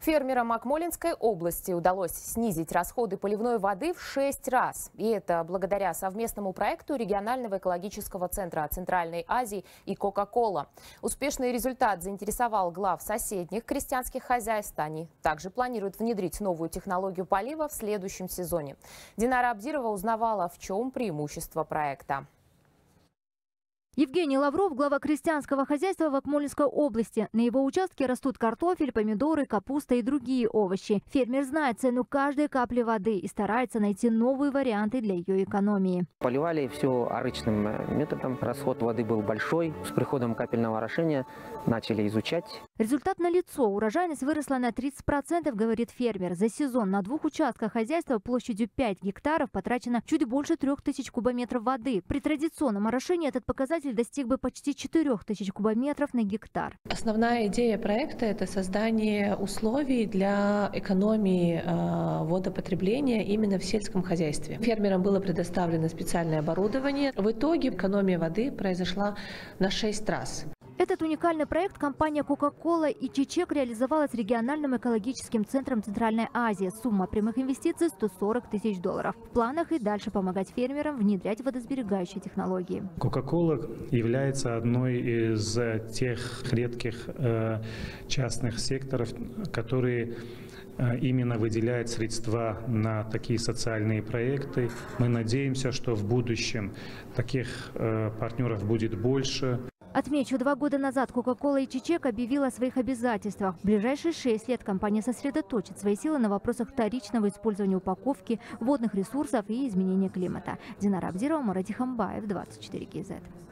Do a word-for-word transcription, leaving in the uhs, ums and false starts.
Фермерам Акмолинской области удалось снизить расходы поливной воды в шесть раз. И это благодаря совместному проекту регионального экологического центра Центральной Азии и Кока-Кола. Успешный результат заинтересовал глав соседних крестьянских хозяйств. Они также планируют внедрить новую технологию полива в следующем сезоне. Динара Абдирова узнавала, в чем преимущество проекта. Евгений Лавров – глава крестьянского хозяйства в Акмолинской области. На его участке растут картофель, помидоры, капуста и другие овощи. Фермер знает цену каждой капли воды и старается найти новые варианты для ее экономии. Поливали все арычным методом. Расход воды был большой. С приходом капельного орошения начали изучать. Результат налицо. Урожайность выросла на тридцать процентов, говорит фермер. За сезон на двух участках хозяйства площадью пять гектаров потрачено чуть больше трех тысяч кубометров воды. При традиционном орошении этот показатель достиг бы почти четырёх тысяч кубометров на гектар. Основная идея проекта – это создание условий для экономии э, водопотребления именно в сельском хозяйстве. Фермерам было предоставлено специальное оборудование. В итоге экономия воды произошла на шесть раз. Этот уникальный проект компания Coca-Cola и Чечек реализовала с региональным экологическим центром Центральной Азии. Сумма прямых инвестиций – сто сорок тысяч долларов. В планах и дальше помогать фермерам внедрять водосберегающие технологии. Coca-Cola является одной из тех редких э, частных секторов, которые именно выделяет средства на такие социальные проекты. Мы надеемся, что в будущем таких э, партнеров будет больше. Отмечу, два года назад Coca-Cola и Чечек объявила о своих обязательствах. В ближайшие шесть лет компания сосредоточит свои силы на вопросах вторичного использования упаковки, водных ресурсов и изменения климата. Динара Абдирова, Марат Тихомбаев, двадцать четыре кей зет.